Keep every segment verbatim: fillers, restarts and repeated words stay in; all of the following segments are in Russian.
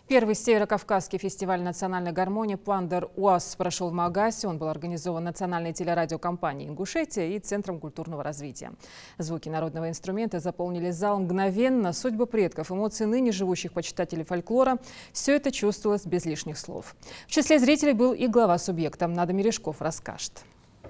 Первый северокавказский фестиваль национальной гармонии «Пандар УАЗ» прошел в Магасе. Он был организован национальной телерадиокомпанией «Ингушетия» и Центром культурного развития. Звуки народного инструмента заполнили зал мгновенно. Судьба предков, эмоции ныне живущих почитателей фольклора – все это чувствовалось без лишних слов. В числе зрителей был и глава субъекта. Надо Мережков расскажет.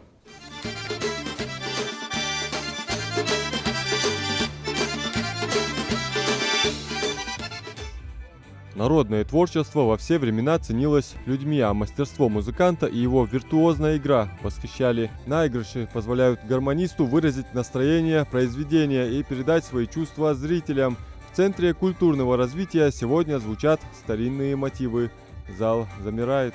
Народное творчество во все времена ценилось людьми, а мастерство музыканта и его виртуозная игра восхищали. Наигрыши позволяют гармонисту выразить настроение произведения и передать свои чувства зрителям. В Центре культурного развития сегодня звучат старинные мотивы. Зал замирает.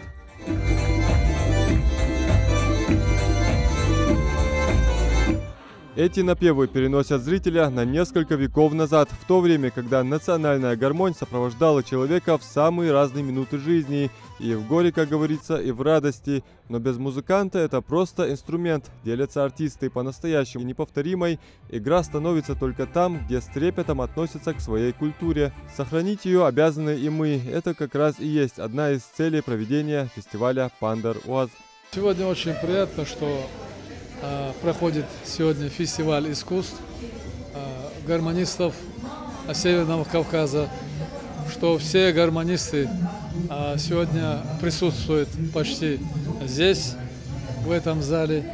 Эти напевы переносят зрителя на несколько веков назад, в то время, когда национальная гармонь сопровождала человека в самые разные минуты жизни, и в горе, как говорится, и в радости. Но без музыканта это просто инструмент, делятся артисты. По-настоящему неповторимой игра становится только там, где с трепетом относятся к своей культуре. Сохранить ее обязаны и мы. Это как раз и есть одна из целей проведения фестиваля «Пандар УАЗ». Сегодня очень приятно, что проходит сегодня фестиваль искусств гармонистов Северного Кавказа, что все гармонисты сегодня присутствуют почти здесь, в этом зале.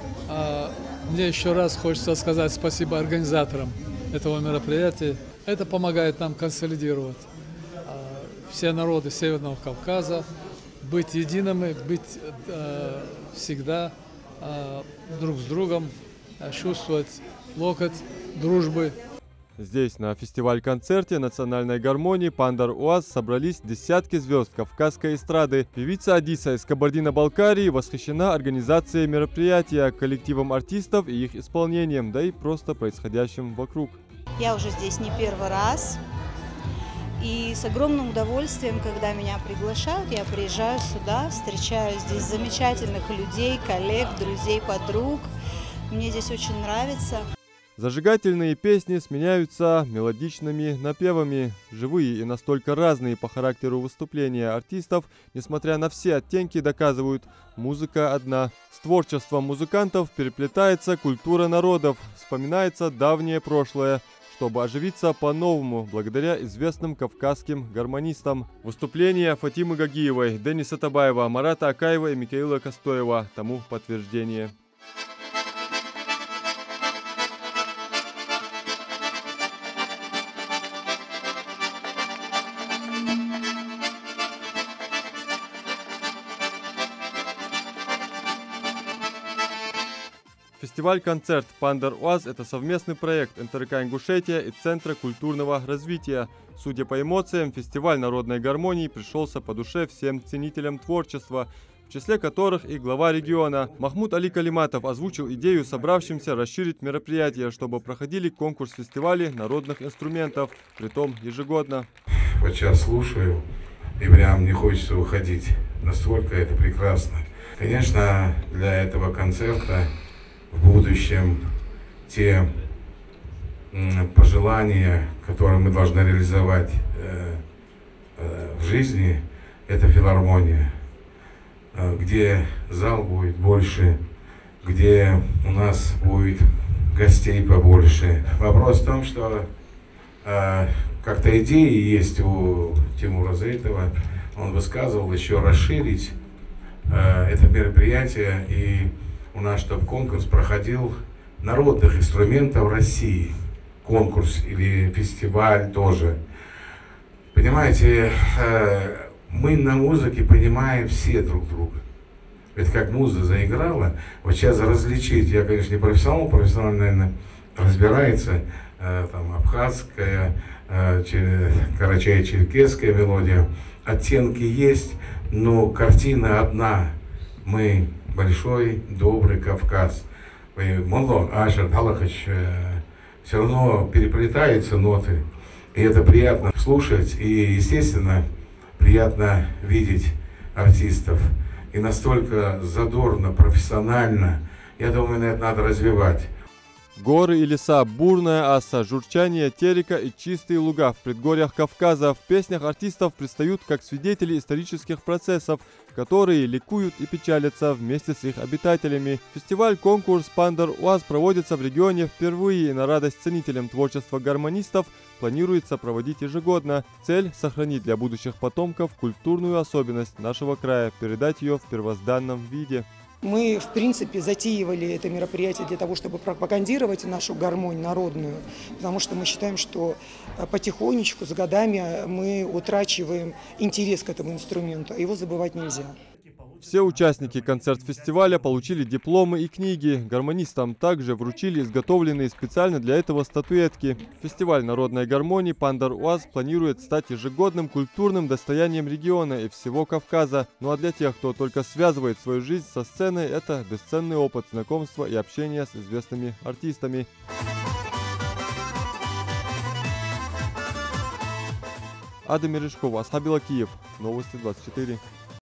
Мне еще раз хочется сказать спасибо организаторам этого мероприятия. Это помогает нам консолидировать все народы Северного Кавказа, быть едиными, быть всегда друг с другом, чувствовать локоть дружбы. Здесь на фестиваль-концерте национальной гармонии «Пандар УАЗ» собрались десятки звезд кавказской эстрады. Певица Адиса из Кабардино-Балкарии восхищена организацией мероприятия, коллективом артистов и их исполнением, да и просто происходящим вокруг. Я уже здесь не первый раз. И с огромным удовольствием, когда меня приглашают, я приезжаю сюда, встречаю здесь замечательных людей, коллег, друзей, подруг. Мне здесь очень нравится. Зажигательные песни сменяются мелодичными напевами. Живые и настолько разные по характеру выступления артистов, несмотря на все оттенки, доказывают – музыка одна. С творчеством музыкантов переплетается культура народов, вспоминается давнее прошлое, чтобы оживиться по-новому, благодаря известным кавказским гармонистам. Выступления Фатимы Гагиевой, Дениса Табаева, Марата Акаева и Михаила Костоева тому подтверждение. Фестиваль-концерт «Пандар УАЗ» – это совместный проект эн тэ эр ка «Ингушетия» и Центра культурного развития. Судя по эмоциям, фестиваль народной гармонии пришелся по душе всем ценителям творчества, в числе которых и глава региона. Махмуд Али Калиматов озвучил идею собравшимся расширить мероприятие, чтобы проходили конкурс-фестивали народных инструментов, притом ежегодно. Вот сейчас слушаю, и прям не хочется уходить. Настолько это прекрасно. Конечно, для этого концерта в будущем те пожелания, которые мы должны реализовать э, э, в жизни, это филармония, э, где зал будет больше, где у нас будет гостей побольше. Вопрос в том, что э, как-то идеи есть у Тимура Заитова, он высказывал еще расширить э, это мероприятие, и у нас, чтобы конкурс проходил народных инструментов России. Конкурс или фестиваль тоже. Понимаете, мы на музыке понимаем все друг друга. Ведь как музыка заиграла, вот сейчас различить, я, конечно, не профессионал, профессионал, наверное, разбирается, там, абхазская, карачаево-черкесская мелодия, оттенки есть, но картина одна. Мы большой, добрый Кавказ. Моло, Ашер, Талахач, все равно переплетаются ноты. И это приятно слушать. И, естественно, приятно видеть артистов. И настолько задорно, профессионально. Я думаю, это надо развивать. Горы и леса, бурная Аса, журчание Терека и чистые луга в предгорьях Кавказа. В песнях артистов предстают как свидетели исторических процессов, которые ликуют и печалятся вместе с их обитателями. Фестиваль-конкурс «Пандар УАЗ» проводится в регионе впервые и на радость ценителям творчества гармонистов планируется проводить ежегодно. Цель – сохранить для будущих потомков культурную особенность нашего края, передать ее в первозданном виде. Мы, в принципе, затеивали это мероприятие для того, чтобы пропагандировать нашу гармонию народную, потому что мы считаем, что потихонечку, с годами мы утрачиваем интерес к этому инструменту, а его забывать нельзя. Все участники концерт-фестиваля получили дипломы и книги. Гармонистам также вручили изготовленные специально для этого статуэтки. Фестиваль народной гармонии «Пандар УАЗ» планирует стать ежегодным культурным достоянием региона и всего Кавказа. Ну а для тех, кто только связывает свою жизнь со сценой, это бесценный опыт знакомства и общения с известными артистами. Ада Мережкова, Асхабила, Киев. Новости двадцать четыре.